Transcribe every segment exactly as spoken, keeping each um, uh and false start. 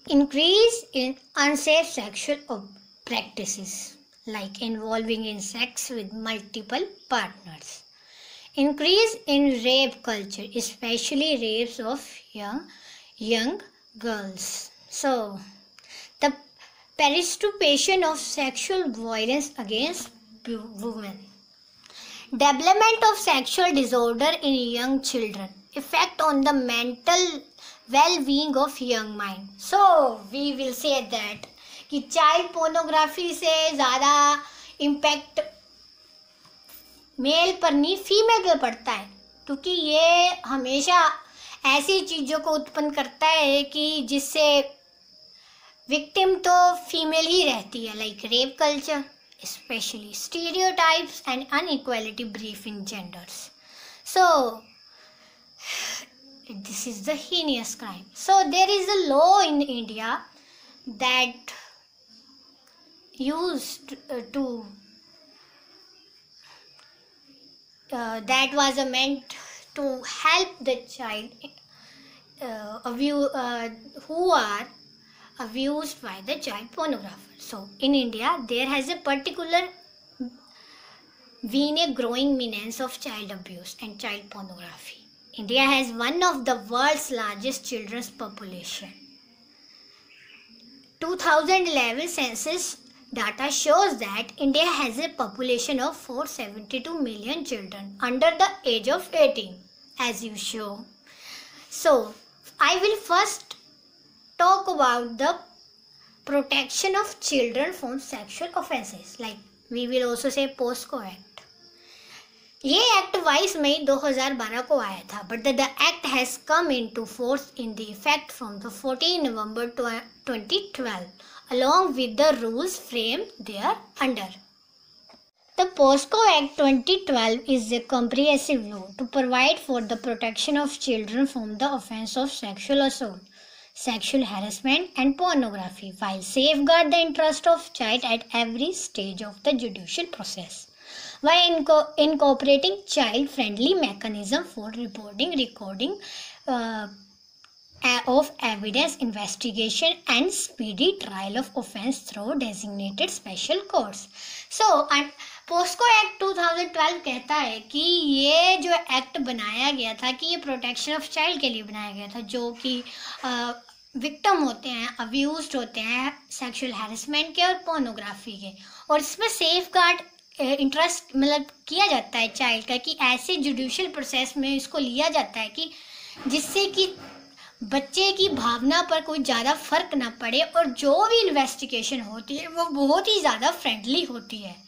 Increase in unsafe sexual practices like involving in sex with multiple partners. Increase in rape culture, especially rapes of young young girls. So, the participation of sexual violence against women. Development of sexual disorder in young children. Effect on the mental well-being of young mind. So, we will say that कि child pornography से ज़्यादा impact mail पर नहीं female पर पड़ता है, क्योंकि ये हमेशा ऐसी चीज़ों को उत्पन्न करता है कि जिससे विक्टिम तो फीमेल ही रहती है, like rape culture, especially stereotypes and inequality belief in genders. So this is the heinous crime. So there is a law in India that used uh, to uh, that was meant to help the child uh, abuse, uh, who are abused by the child pornographer. So in India there has a particular been a growing menace of child abuse and child pornography. India has one of the world's largest children's population. two thousand eleven census data shows that India has a population of four hundred seventy-two million children under the age of eighteen, as you show. So I will first talk about the protection of children from sexual offences, like we will also say POSCO Act. ये act बाईस मई दो हज़ार बारह को आया था, but the, the act has come into force in the effect from the fourteenth of November twenty twelve, along with the rules framed there under. The POSCO Act twenty twelve is a comprehensive law to provide for the protection of children from the offence of sexual assault, sexual harassment and pornography, while safeguard the interest of child at every stage of the judicial process, while inco- incorporating child-friendly mechanism for reporting, recording uh, of evidence, investigation and speedy trial of offence through designated special courts. So, and POCSO act दो हज़ार बारह कहता है कि ये जो act बनाया गया था कि ये प्रोटेक्शन ऑफ चाइल्ड के लिए बनाया गया था, जो कि विक्टिम होते हैं, अब्यूज्ड होते हैं सेक्सुअल हैरेसमेंट के और पोर्नोग्राफी के, और इसमें सेफ गार्ड इंटरेस्ट मतलब किया जाता है चाइल्ड का, कि ऐसे जुडिशियल प्रोसेस में इसको लिया जाता है कि जिससे कि बच्चे की भावना पर कोई ज़्यादा फर्क ना पड़े और जो भी इन्वेस्टिगेशन होती है वो बहुत ही ज़्यादा फ्रेंडली होती है।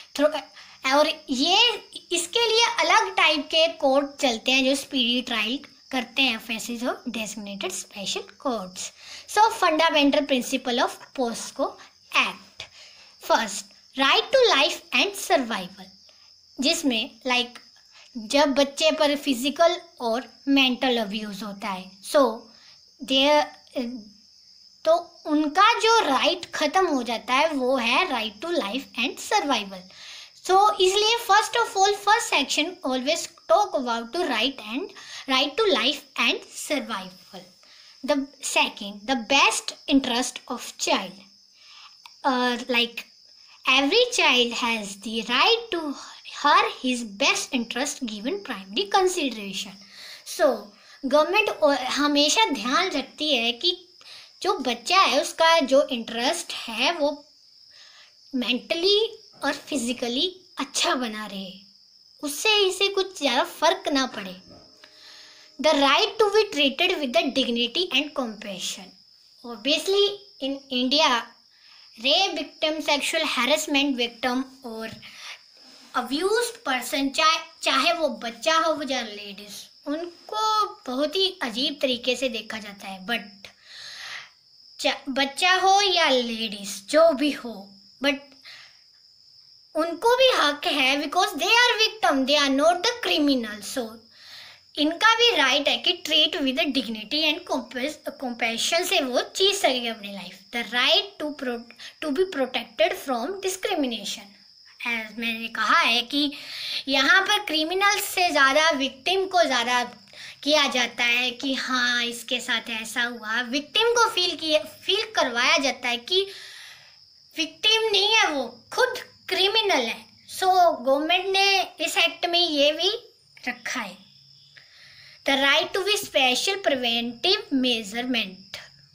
और ये इसके लिए अलग टाइप के कोर्ट चलते हैं जो स्पीडी ट्रायल करते हैं offences of designated special courts. So fundamental principle of POCSO act. First, right to life and survival, जिसमें लाइक like, जब बच्चे पर फिजिकल और मेंटल अब्यूज़ होता है, सो देयर तो उनका जो राइट ख़त्म हो जाता है वो है right to life and survival. So इसलिए first of all first section always talk about to right and right to life and survival. The second, the best interest of child. Like every child has the right to her his best interest given primary consideration. So government हमेशा ध्यान रखती है कि जो बच्चा है उसका जो इंटरेस्ट है वो मेंटली और फिजिकली अच्छा बना रहे, उससे इसे कुछ ज़्यादा फर्क ना पड़े. The right to be treated with the dignity and compassion. Obviously in India rape victim, sexual harassment victim और अब्यूज्ड पर्सन, चाहे चाहे वो बच्चा हो या लेडीज, उनको बहुत ही अजीब तरीके से देखा जाता है. बट बच्चा हो या लेडीज जो भी हो, बट उनको भी हक है because they are victim, they are not the criminal. So इनका भी राइट है कि treat with dignity and compassion से वो जी सके अपनी life. The right to to be protected from discrimination. As मैंने कहा है कि यहाँ पर क्रिमिनल से ज़्यादा विक्टिम को ज़्यादा किया जाता है कि हाँ इसके साथ ऐसा हुआ, विक्टिम को फील किया फील करवाया जाता है कि विक्टिम नहीं है, वो खुद क्रिमिनल है। सो गवर्नमेंट ने इस एक्ट में ये भी रखा है, the right to be special preventive measurement,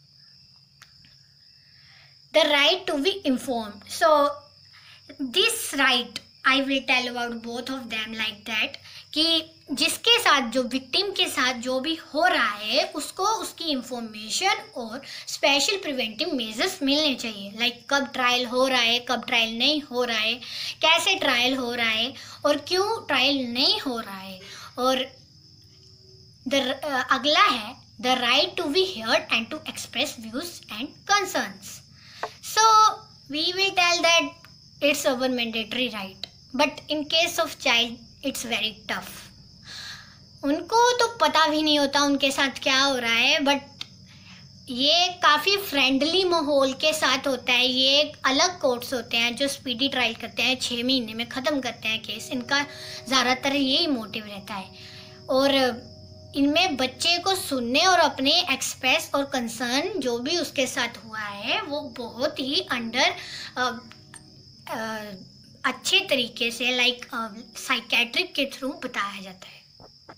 the right to be informed. So this right I will tell about both of them like that, कि जिसके साथ, जो विक्टिम के साथ जो भी हो रहा है उसको उसकी इंफॉर्मेशन और स्पेशल प्रिवेंटिव मेजर्स मिलने चाहिए। लाइक like, कब ट्रायल हो रहा है, कब ट्रायल नहीं हो रहा है, कैसे ट्रायल हो रहा है और क्यों ट्रायल नहीं हो रहा है। और द uh, अगला है the right to be heard and to express views and concerns. So we will tell that it's our mandatory right, but in case of child it's very tough. उनको तो पता भी नहीं होता उनके साथ क्या हो रहा है, बट ये काफ़ी फ्रेंडली माहौल के साथ होता है। ये एक अलग कोर्ट्स होते हैं जो स्पीडी ट्रायल करते हैं, छः महीने में ख़त्म करते हैं केस। इनका ज़्यादातर यही मोटिव रहता है और इनमें बच्चे को सुनने और अपने एक्सप्रेस और कंसर्न जो भी उसके साथ हुआ है वो बहुत ही अंडर आ, आ, अच्छे तरीके से लाइक साइकेट्रिक के थ्रू बताया जाता है।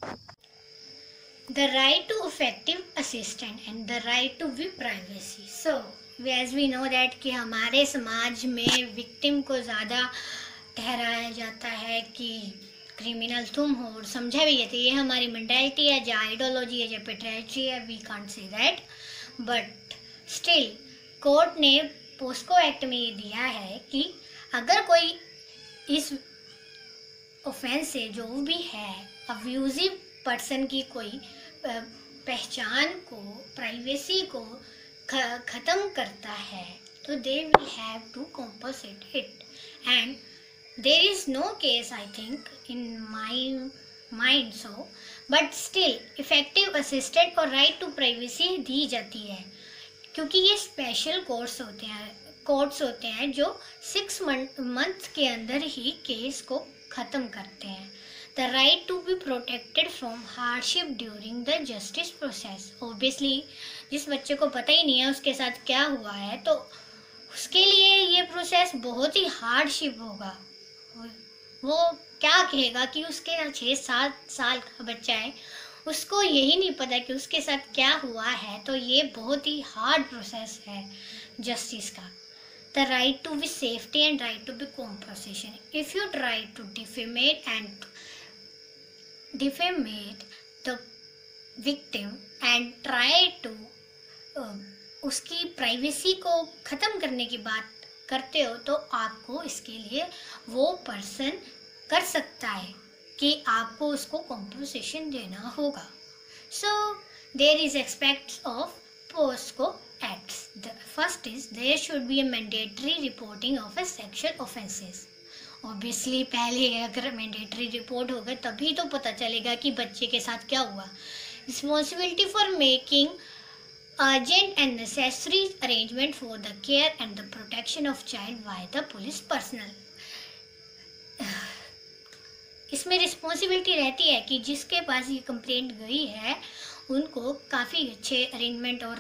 The right to effective assistance and the right to be privacy. So, as we know that कि हमारे समाज में विक्टिम को ज़्यादा ठहराया जाता है कि क्रिमिनल तुम हो और समझा भी जाता है। ये हमारी मेंटालिटी है, जो आइडियोलॉजी है, जो पेट्रियार्ची है, we can't say that. But still court ने पोस्को एक्ट में ये दिया है कि अगर कोई इस ऑफेंस से जो भी है अब्यूजिव पर्सन की कोई पहचान को, प्राइवेसी को ख़त्म करता है तो they will have to compensate it. And there is no case I think in my mind so, but still effective assistant और राइट टू प्राइवेसी दी जाती है क्योंकि ये स्पेशल कोर्स होते हैं कोर्ट्स होते हैं जो सिक्स मंथ के अंदर ही केस को ख़त्म करते हैं। The right to be protected from hardship during the justice process. Obviously जिस बच्चे को पता ही नहीं है उसके साथ क्या हुआ है तो उसके लिए ये प्रोसेस बहुत ही हार्डशिप होगा। वो क्या कहेगा कि उसके छः सात साल का बच्चा है, उसको यही नहीं पता कि उसके साथ क्या हुआ है, तो ये बहुत ही हार्ड प्रोसेस है जस्टिस का। The right to be safety and right to be compensation. If you try to defamate and defamate the victim and try to uh, उसकी प्राइवेसी को ख़त्म करने की बात करते हो तो आपको इसके लिए वो पर्सन कर सकता है कि आपको उसको कॉम्पनसेशन देना होगा। So there is aspects of POCSO acts. The first is there should be a mandatory reporting of a sexual offences. Obviously पहले अगर mandatory report होगा तभी तो पता चलेगा कि बच्चे के साथ क्या हुआ। Responsibility for making urgent and necessary arrangement for the care and the protection of child by the police personnel. इसमें रिस्पॉन्सिबिलिटी रहती है कि जिसके पास ये कंप्लेंट गई है उनको काफ़ी अच्छे अरेंजमेंट और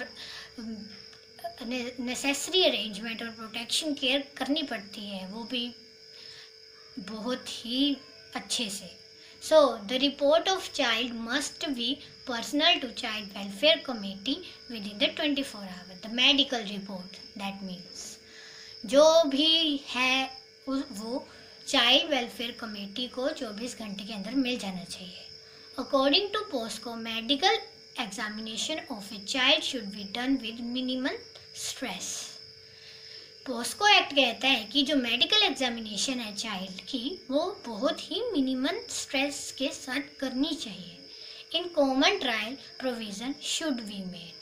नेसेसरी अरेंजमेंट और प्रोटेक्शन केयर करनी पड़ती है, वो भी बहुत ही अच्छे से। So the report of child must be personal to child welfare committee within the twenty four hour. The medical report that means जो भी है वो चाइल्ड वेलफेयर कमेटी को चौबीस घंटे के अंदर मिल जाना चाहिए। According to POCSO medical examination of a child should be done with minimum stress. POCSO act कहता है कि जो मेडिकल एग्जामिनेशन है चाइल्ड की वो बहुत ही मिनिमम स्ट्रेस के साथ करनी चाहिए। In common trial provision should be made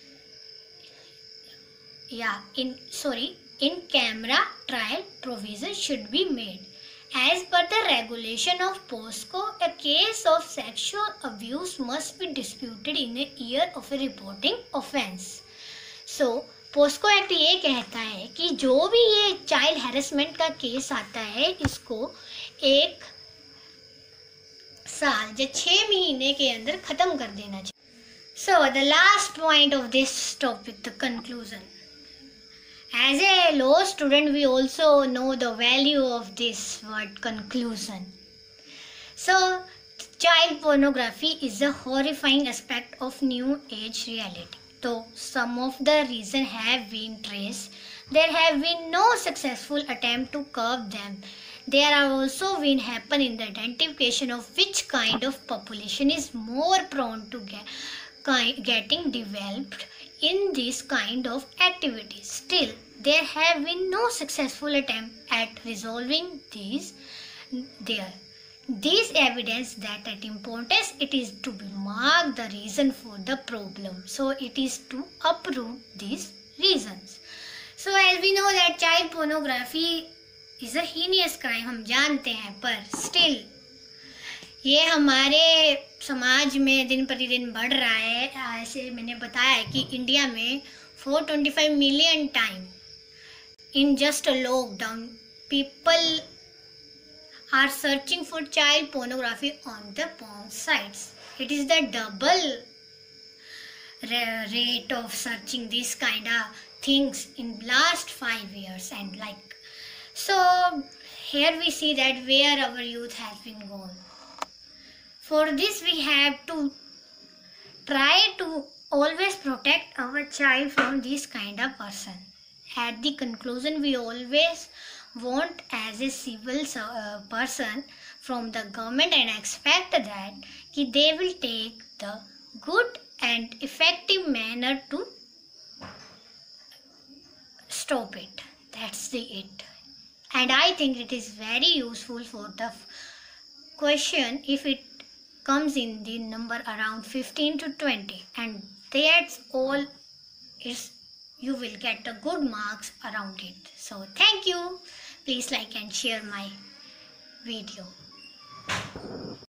या in sorry in camera trial provision should be made As per the regulation of POSCO, a case of sexual abuse must be disputed in a year of a reporting offence. So, POCSO act ये कहता है कि जो भी ये child harassment का case आता है इसको एक साल या छः महीने के अंदर ख़त्म कर देना चाहिए। So the last point of this topic, the conclusion. As a law student, we also know the value of this word conclusion. So, child pornography is a horrifying aspect of new age reality. Though some of the reasons have been traced, there have been no successful attempt to curb them. There are also been happen in the identification of which kind of population is more prone to get, getting developed in this kind of activities. Still, there have been no successful attempt at resolving these there. This evidence that at importance it is to be marked the reason for the problem. So it is to uproot these reasons. So as we know that child pornography is a heinous crime, हम जानते हैं, पर still ये हमारे समाज में दिन प्रतिदिन बढ़ रहा है। ऐसे मैंने बताया है कि इंडिया में four hundred twenty-five million time in just a lockdown people are searching for child pornography on the porn sites. It is the double rate of searching this kind of things in last five years, and like so here we see that where our youth has been gone. For this we have to try to always protect our child from this kind of person. At the conclusion, we always want as a civil uh, person from the government and expect that ki they will take the good and effective manner to stop it. That's the it. And I think it is very useful for the question if it comes in the number around fifteen to twenty, and that's all is you will get the good marks around it. So thank you. Please like and share my video.